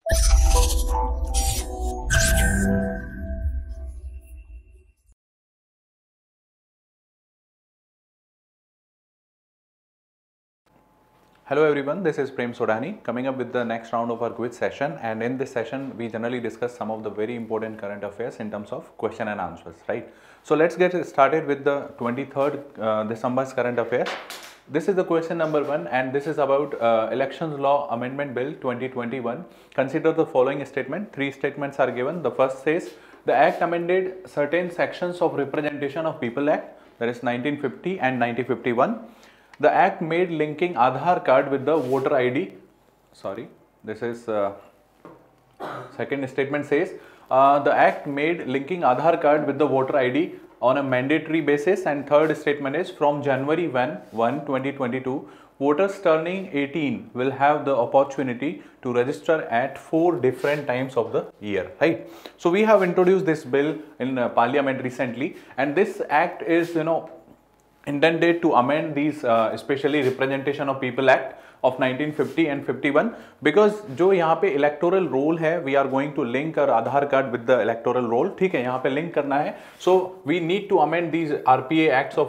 Hello everyone, this is Prem Sodani coming up with the next round of our quiz session, and in this session we generally discuss some of the very important current affairs in terms of question and answers, right? So let's get started with the 23rd December's current affairs. This is the question number 1 and this is about Elections Law Amendment Bill 2021. Consider the following statement. 3 statements are given. The first says the Act amended certain sections of Representation of People Act, that is 1950 and 1951. The Act made linking Aadhaar card with the voter ID. Sorry, this is second statement says the Act made linking Aadhaar card with the voter ID on a mandatory basis, and third statement is from January 1, 2022, voters turning 18 will have the opportunity to register at 4 different times of the year, right? So we have introduced this bill in Parliament recently, and this Act is, intended to amend these especially Representation of People Act of 1950 and 51, because जो यहाँ पे electoral roll है, we are going to link our Aadhaar card with the electoral roll, ठीक है, यहाँ पे link करना है. So we need to amend these RPA act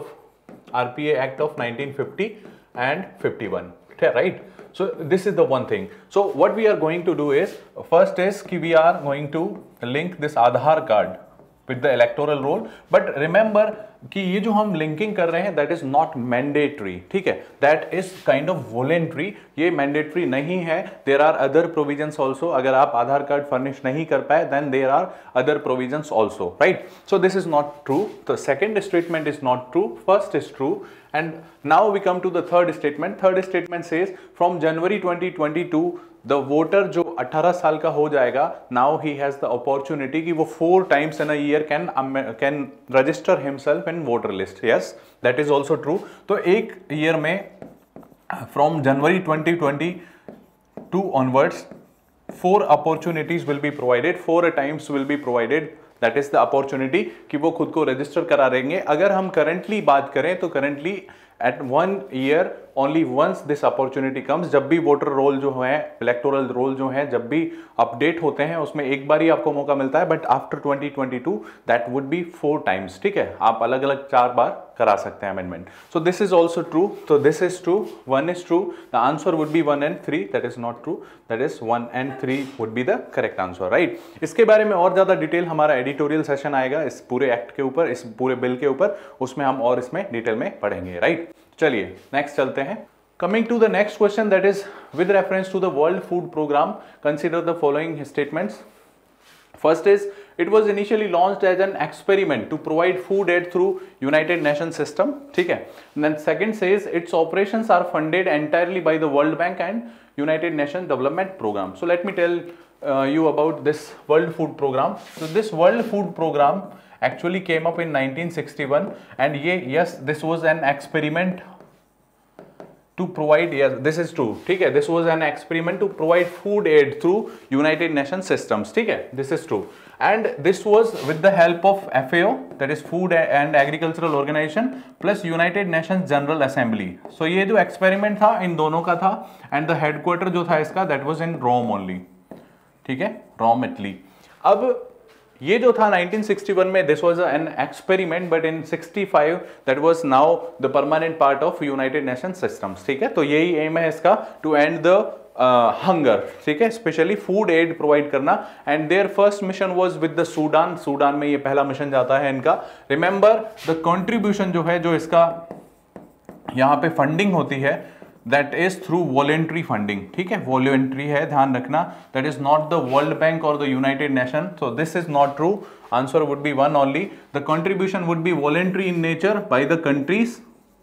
of 1950 and 51, right? So this is the one thing. So what we are going to do is, first is कि we are going to link this Aadhaar card with the electoral roll, but remember कि ये जो हम linking कर रहे हैं that is not mandatory, ठीक है, that is kind of voluntary, ये mandatory नहीं है. There are other provisions also. अगर आप आधार कार्ड फर्निश नहीं कर पाए then there are other provisions also, right? So this is not true. The second statement is not true. First is true. And now we come to the third statement. Third statement says from January 2022 the voter जो 18 साल का हो जाएगा, now he has the opportunity कि वो 4 times in a year can register himself in voter list. Yes, that is also true. तो एक year में from January 2022 onwards 4 opportunities will be provided, 4 times will be provided. That is the opportunity कि वो खुद को register करा देंगे. अगर हम करंटली बात करें तो currently at 1 year only once this opportunity comes. जब भी वोटर रोल जो है, इलेक्टोरल रोल जो है, जब भी अपडेट होते हैं उसमें एक बार ही आपको मौका मिलता है, but after 2022 that would be 4 times, ठीक है, आप अलग अलग 4 बार करा सकते हैं amendment. So this is also true. तो this is true, 1 is true. The answer would be 1 and 3. That is not true. That is 1 and 3 would be the correct answer, right? इसके बारे में और ज्यादा डिटेल हमारा एडिटोरियल सेशन आएगा इस पूरे एक्ट के ऊपर, इस पूरे बिल के ऊपर, उसमें हम और इसमें डिटेल में पढ़ेंगे, राइट? चलिए नेक्स्ट चलते हैं. Coming to the next question, that is with reference to the World Food Program, consider the following statements. First is, it was initially launched as an experiment to provide food aid through United Nations system, ठीक है. Then second says its operations are funded entirely by the World Bank and United Nations Development Program. So let me tell you about this World Food Program. So this World Food Program actually came up in 1961, and yes, this was an experiment to provide, yes, this is true, ठीक है, this was an experiment to provide food aid through United Nations systems, ठीक है, this is true, and this was with the help of FAO, that is Food and Agricultural Organization, plus United Nations General Assembly. So ये जो experiment था इन दोनों का था, and the headquarter जो था इसका that was in Rome only, ठीक है, Rome, Italy. अब ये जो था 1961 में this was an experiment, but in 65 that was now the permanent part of United Nations systems, ठीक है. तो यही एम है इसका, to end the हंगर, ठीक है, स्पेशली फूड एड प्रोवाइड करना. And their first mission was with the Sudan. Sudan में ये पहला मिशन जाता है इनका. रिमेंबर द कंट्रीब्यूशन जो है, जो इसका यहाँ पे फंडिंग होती है, that is through voluntary funding, ठीक है, वॉलेंट्री है, ध्यान रखना. That is not the world bank or the united nation. So this is not true. Answer would be 1 only. The contribution would be voluntary in nature by the countries,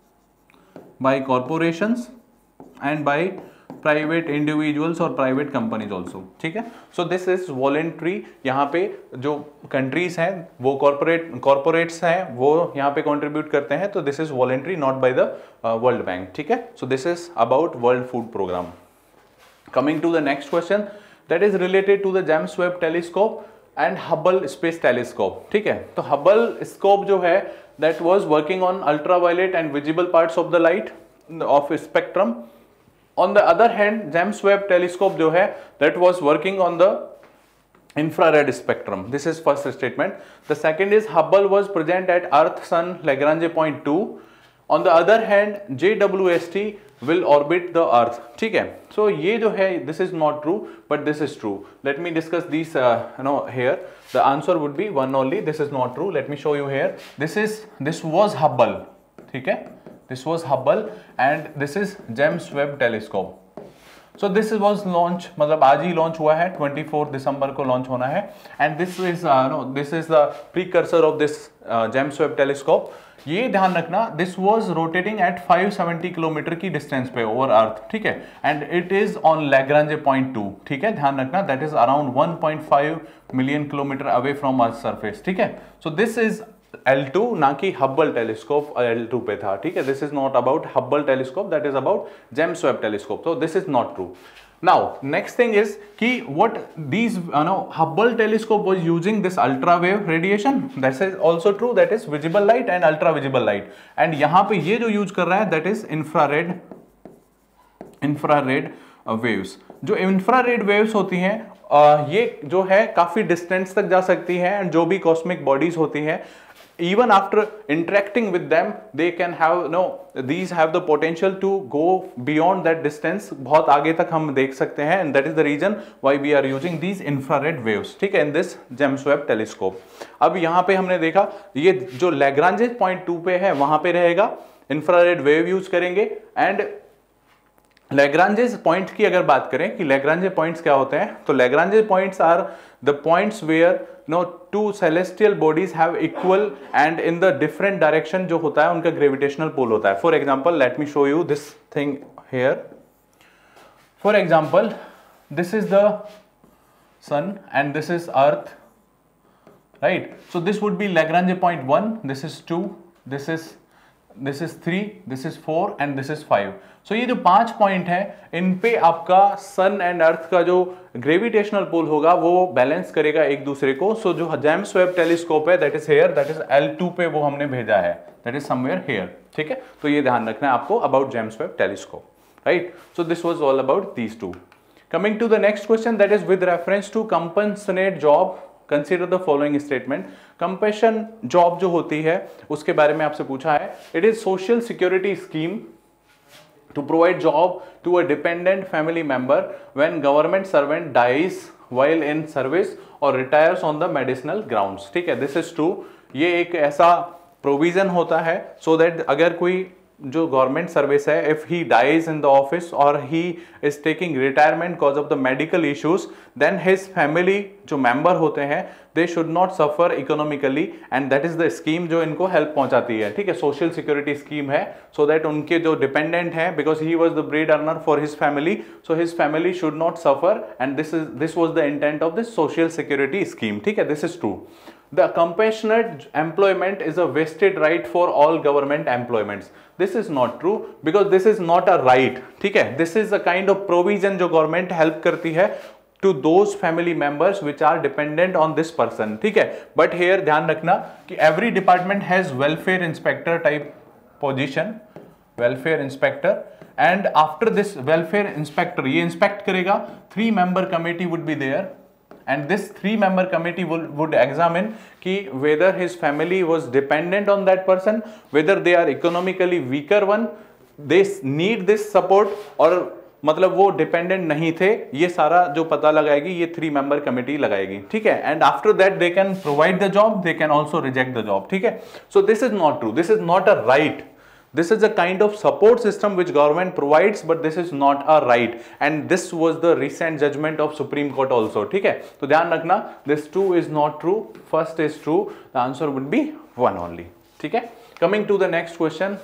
by corporations and by private individuals or private companies also, ठीक है. So this is voluntary. यहाँ पे जो countries हैं वो corporates हैं, वो यहाँ पे कंट्रीब्यूट करते हैं. तो this is voluntary, not by the world bank, ठीक है. So this is about world food programme. Coming to the next question, that is related to the James web telescope and Hubble space telescope, ठीक है. तो Hubble scope जो है, that was working on ultraviolet and visible parts of the light of spectrum. On the other hand, James Webb telescope जो है that was working on the infrared spectrum. This is first statement. The second is Hubble was present at Earth Sun Lagrange point 2. On the other hand, JWST will orbit the Earth. ठीक है, so ये जो है this is not true but this is true. Let me discuss these here. The answer would be one only. This is not true. Let me show you here. This was Hubble. ठीक है, this was Hubble and this is James Webb telescope. So this was launch, मतलब आज ही launch हुआ है, 24 दिसंबर को launch होना है. And this is the precursor of this James Webb telescope. ये ध्यान रखना, this was rotating at 570 kilometre की डिस्टेंस पे ओवर अर्थ. ठीक है, and it is on Lagrange point 2. ठीक है, ध्यान रखना, that is around 1.5 million kilometre away from earth surface. ठीक है, सो दिस इज L2, ना कि हब्बल टेलीस्कोप L2 पे था. ठीक है, this is not about Hubble telescope, that is about James web telescope. So this is not true. Now next thing is कि what these Hubble telescope was using this ultra wave radiation, that is also true, that is visible light and ultra visible light. And यहाँ पे ये जो use कर रहा है that is infrared waves. जो infrared waves होती हैं ये जो है काफी डिस्टेंस तक जा सकती है, एंड जो भी कॉस्मिक बॉडीज होती हैं, even after interacting with them they can have these have the potential to go beyond that distance. बहुत आगे तक हम देख सकते हैं, and that is the reason why we are using these infrared waves. ठीक है, in this James Webb telescope. अब यहाँ पे हमने देखा ये जो लैग्रांज पॉइंट 2 पे है वहां पे रहेगा, इंफ्रारेड वेव यूज करेंगे. एंड लैग्रांजेस पॉइंट की अगर बात करें कि लैग्रांजे पॉइंट्स क्या होते हैं, तो Lagrange points are the points where two celestial bodies have equal and in the different direction जो होता है उनका ग्रेविटेशनल पुल होता है. For example, let me show you this thing here. For example, this is the sun and this is earth, right? So this would be Lagrange point 1, this is 2, this is 3, this is 4 and this is 5. So ये जो 5 point है, इन पे आपका सन and earth का जो gravitational pull होगा वो balance करेगा एक दूसरे को. सो जो जेम्स वेब टेलीस्कोप है that is here, that is L2 पे वो हमने भेजा है, दैट इज समवेयर हियर. ठीक है, तो ये ध्यान रखना है आपको about James web telescope, right? So this was all about these two. Coming to the next question, that is with reference to compensate job consider the following statement. Compassion job जो होती है उसके बारे में आपसे पूछा है. It is social security scheme to provide job to a dependent family member when government servant dies while in service or retires on the medicinal grounds. ठीक है, this is true. ये एक ऐसा प्रोविजन होता है so that अगर कोई जो गवर्नमेंट सर्विस है, if he dies in the office or he is taking retirement cause of the medical issues, then his family जो मेंबर होते हैं they should not suffer economically, and that is the scheme जो इनको help पहुंचाती है. ठीक है, social security scheme है, सो दैट उनके जो डिपेंडेंट हैं, because he was the bread earner for his family, so his family should not suffer, and this was the intent of this social security scheme. ठीक है, this is true. The compassionate employment is a vested right for all government employments. This is not true because this is not a right. ठीक है, this is a kind of provision जो government help करती है to those family members which are dependent on this person. ठीक है, but here ध्यान रखना कि every department has welfare inspector type position, welfare inspector, and after this welfare inspector ये inspect करेगा, 3-member committee would be there. And this 3-member committee would examine कि whether his family was dependent on that person, whether they are economically weaker one, they need this support, और मतलब वो dependent नहीं थे, ये सारा जो पता लगाएगी ये 3-member committee लगाएगी. ठीक है, and after that they can provide the job, they can also reject the job. ठीक है, so this is not true, this is not a right. This is a kind of support system which government provides, but this is not a right, and this was the recent judgment of Supreme Court also. ठीक है, तो ध्यान रखना, this 2 is not true, first is true, the answer would be 1 only. ठीक है, coming to the next question,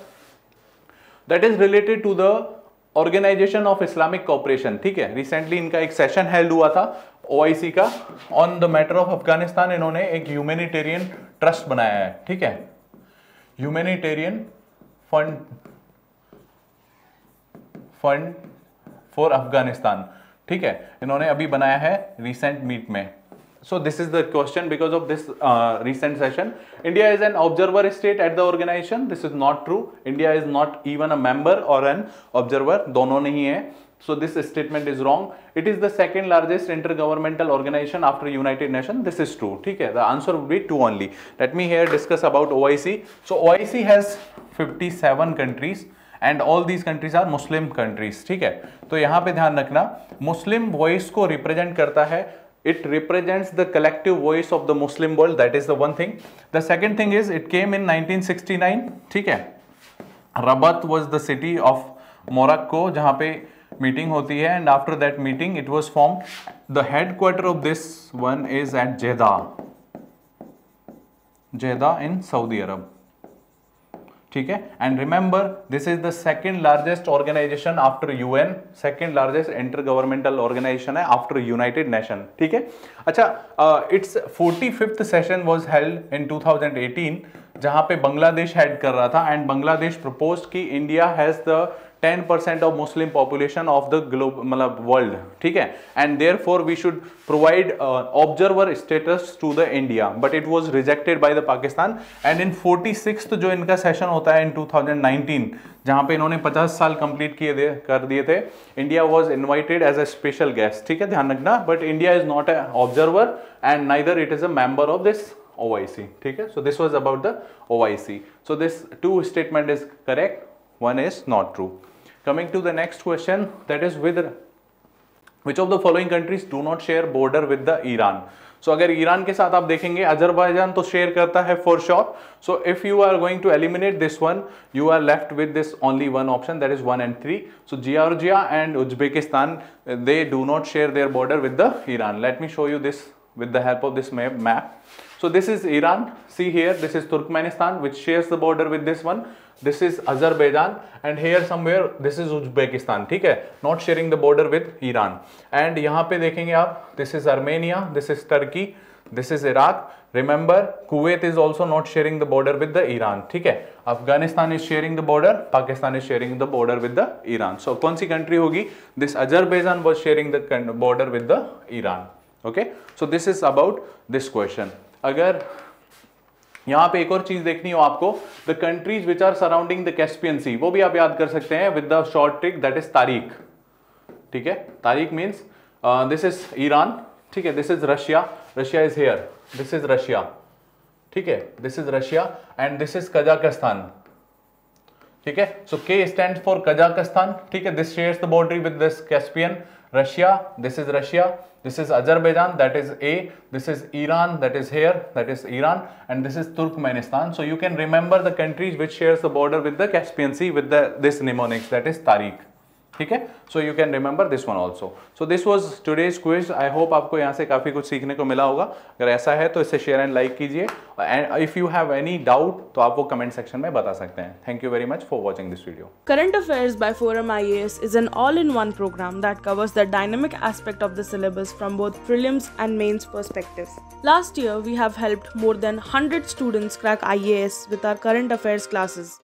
that is related to the Organization of Islamic Cooperation. ठीक है, recently इनका एक सेशन हेल्ड हुआ था OIC का on the matter of Afghanistan. इन्होंने एक ह्यूमैनिटेरियन ट्रस्ट बनाया है. ठीक है, ह्यूमैनिटेरियन फंड फॉर अफगानिस्तान. ठीक है, इन्होंने अभी बनाया है रिसेंट मीट में, So this is the question because of this recent session. India is an observer state at the organization. This is not true. India is not even a member or an observer. दोनों नहीं है. So this statement is wrong. It is the second largest intergovernmental organization after United Nations. This is true. ठीक है. The answer would be 2 only. Let me here discuss about OIC. So OIC has 57 countries. And all these countries are Muslim countries. ठीक है, तो यहाँ पे ध्यान रखना, मुस्लिम voice को रिप्रेजेंट करता है. It represents the collective voice of the Muslim world. That is the one thing. The second thing is it came in 1969. ठीक है, Rabat was the city of Morocco जहाँ पे मीटिंग होती है, and after that meeting it was formed. The headquarter of this one is at Jeddah in Saudi Arab. ठीक है, and remember this is the second largest organisation after UN, second largest intergovernmental organisation है after united nation. ठीक है, अच्छा, its 45th session was held in 2018 जहां पे Bangladesh head कर रहा था, एंड बांग्लादेश प्रपोज्ड कि India has the 10% of Muslim population of the globe, मतलब वर्ल्ड. ठीक है, and therefore we should provide observer status to the India, but it was rejected by the Pakistan. And in 46th जो इनका session होता है इन 2019 जहां पे इन्होंने 50 साल कंप्लीट कर दिए थे, India was invited as a special guest. ठीक है, ध्यान रखना, but India is not a observer and neither it is a member of this OIC. ठीक है, so this was about the OIC. So this 2 statement is correct, 1 is not true. Coming to the next question, that is with which of the following countries do not share border with the Iran? So अगर Iran के साथ आप देखेंगे, Azerbaijan तो share करता है for sure. So if you are going to eliminate this one, you are left with this only one option, that is 1 and 3. So Georgia and Uzbekistan, they do not share their border with the Iran. Let me show you this with the help of this map. So this is Iran. See here, this is Turkmenistan, which shares the border with this one. This is Azerbaijan, and here somewhere this is Uzbekistan. ठीक है, not sharing the border with Iran. And यहाँ पे देखेंगे आप, this is Armenia, this is Turkey, this is Iraq. Remember, Kuwait is also not sharing the border with the Iran. ठीक है, Afghanistan is sharing the border, Pakistan is sharing the border with the Iran. So कौन सी country होगी? This Azerbaijan was sharing the border with the Iran. Okay, so this is about this question. अगर यहाँ पे एक और चीज देखनी हो आपको, the countries which are surrounding the Caspian sea, वो भी आप याद कर सकते हैं with the short trick, that is तारीख. ठीक है, तारीख मीन्स दिस इज ईरान. ठीक है, this is Russia, Russia is here, this is Russia. ठीक है, this is Russia and this is Kazakhstan. ठीक है, so K stand for Kazakhstan. ठीक है, this shares the boundary with this Caspian. Russia, this is Russia, this is Azerbaijan, that is A, this is Iran, that is here, that is Iran, and this is Turkmenistan. So you can remember the countries which shares the border with the Caspian Sea with this mnemonics, that is Tariq. ठीक है, so you can remember this one also. So this was today's quiz. I hope आपको यहाँ से काफ़ी कुछ सीखने को मिला होगा. अगर ऐसा है तो इसे शेयर एंड लाइक कीजिए, and if you have any doubt तो आप वो कमेंट सेक्शन में बता सकते हैं. Thank you very much for watching this video. Current Affairs by Forum IAS is an all-in-one program that covers the dynamic aspect of the syllabus from both prelims and mains perspectives. Last year, we have helped more than 100 students crack IAS with our current affairs classes.